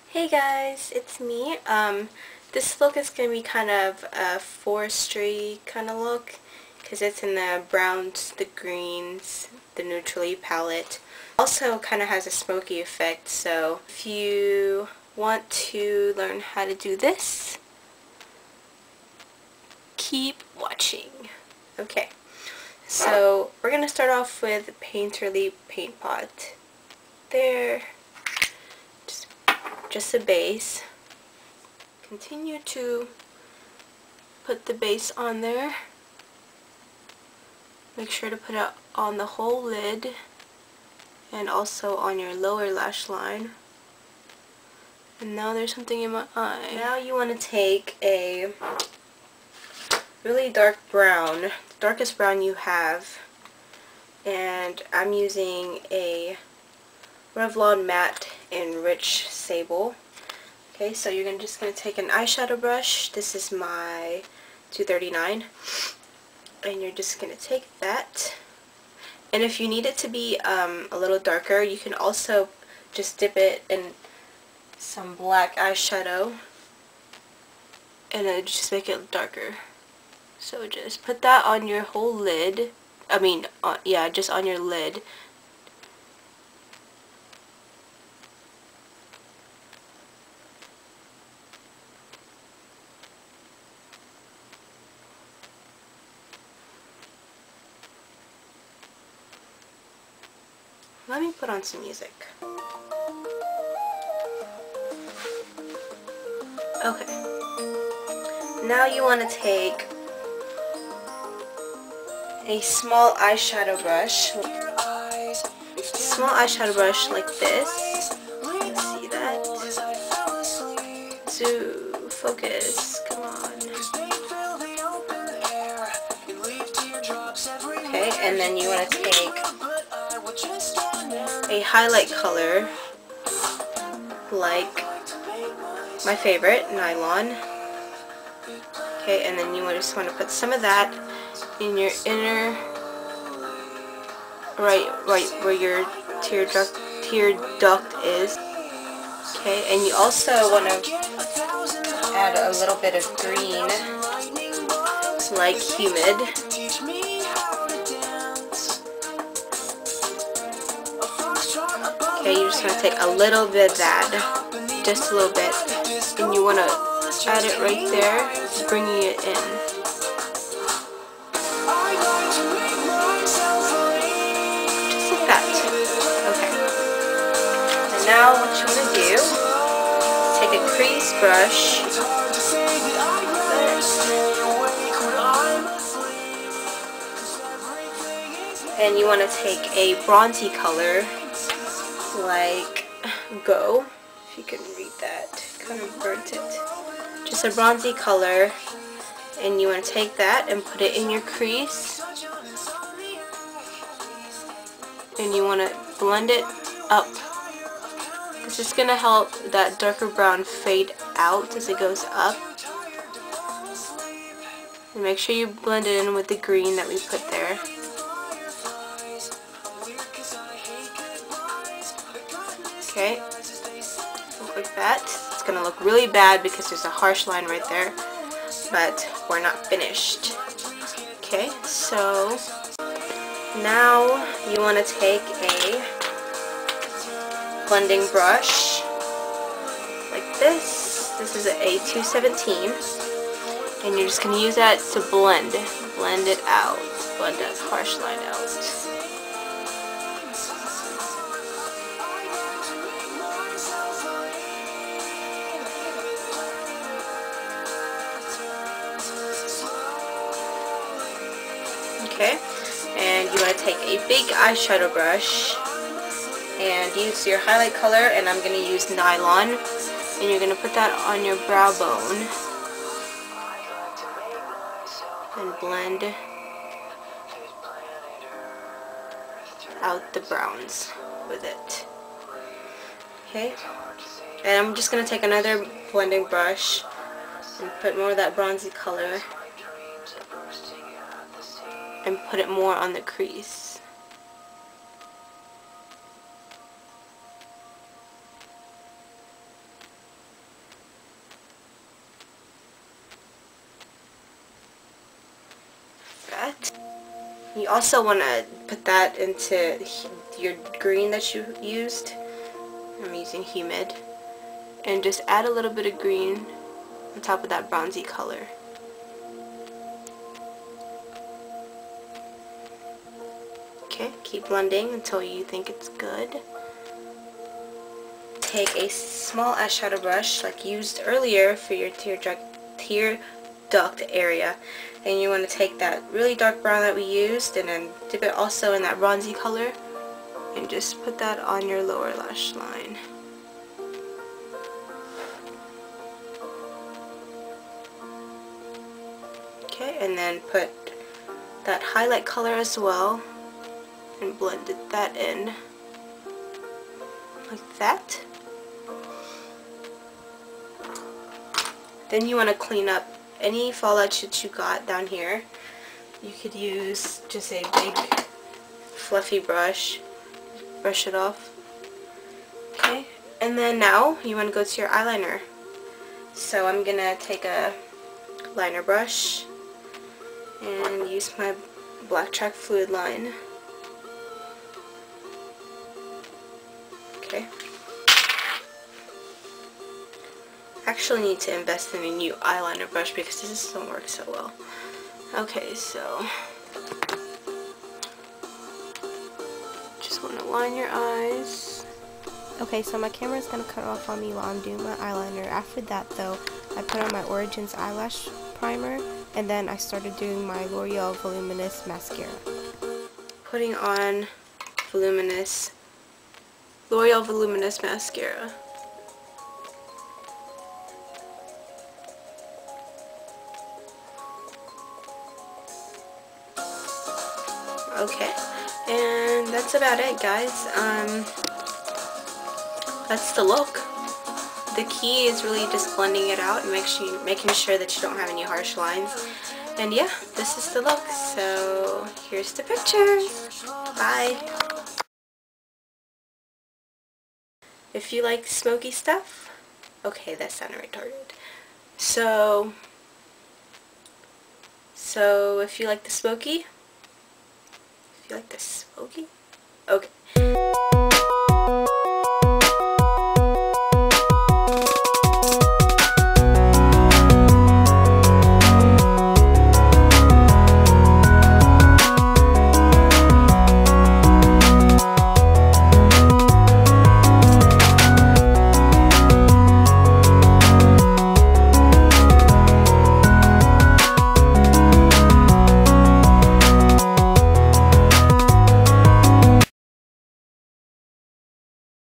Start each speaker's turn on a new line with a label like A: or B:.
A: Hey guys, it's me. This look is going to be kind of a forestry kind of look because it's in the browns, the greens, the neutrally palette. Also kind of has a smoky effect, so if you want to learn how to do this, keep watching. Okay, so we're going to start off with Painterly Paint Pot. There. Just a base. Continue to put the base on there. Make sure to put it on the whole lid and also on your lower lash line. And now there's something in my eye. Now you want to take a really dark brown, the darkest brown you have, and I'm using a Revlon Matte in Rich Sable. Okay, so you're just going to take an eyeshadow brush. This is my 239. And you're just going to take that. And if you need it to be a little darker, you can also just dip it in some black eyeshadow. And it'll just make it darker. So just put that on your whole lid. Just on your lid. Let me put on some music. Okay. Now you want to take a small eyeshadow brush. Small eyeshadow brush like this. You can see that. To focus. Come on. Okay, and then you want to take a highlight color like my favorite, nylon. Okay, and then you just want to put some of that in your inner, right where your tear duct is. Okay, and you also want to add a little bit of green, like humid. Okay, you're just going to take a little bit of that, just a little bit, and you want to add it right there, bringing it in. Just like that. Okay. And now what you want to do is take a crease brush, and you want to take a bronzy color, like Go, if you can read that, kind of burnt it. Just a bronzy color, and you want to take that and put it in your crease, and you want to blend it up. It's just going to help that darker brown fade out as it goes up. And make sure you blend it in with the green that we put there. Okay, look like that. It's going to look really bad because there's a harsh line right there, but we're not finished. Okay, so now you want to take a blending brush like this. This is a 217, and you're just going to use that to blend it out, blend that harsh line out. Okay, and you want to take a big eyeshadow brush and use your highlight color, and I'm going to use nylon, and you're going to put that on your brow bone and blend out the browns with it. Okay, and I'm just going to take another blending brush and put more of that bronzy color and put it more on the crease. You also want to put that into your green that you used. I'm using humid. And just add a little bit of green on top of that bronzy color. Okay, keep blending until you think it's good. Take a small eyeshadow brush like used earlier for your tear duct area, and you want to take that really dark brown that we used and then dip it also in that bronzy color and just put that on your lower lash line. Okay, and then put that highlight color as well and blended that in like that. Then you want to clean up any fallout that you got down here. You could use just a big fluffy brush, brush it off. Okay, and then now you want to go to your eyeliner. So I'm gonna take a liner brush and use my black chalk fluid line. Okay. Actually need to invest in a new eyeliner brush because this doesn't work so well. Okay, so just want to line your eyes. Okay, so my camera is going to cut off on me while I'm doing my eyeliner. After that though, I put on my Origins eyelash primer and then I started doing my L'Oreal Voluminous Mascara. Putting on L'Oreal Voluminous Mascara. Okay, and that's about it, guys. That's the look. The key is really just blending it out and making sure that you don't have any harsh lines. And yeah, this is the look. So here's the pictures. Bye. If you like smoky stuff, okay, that sounded retarded. So if you like the smoky, okay.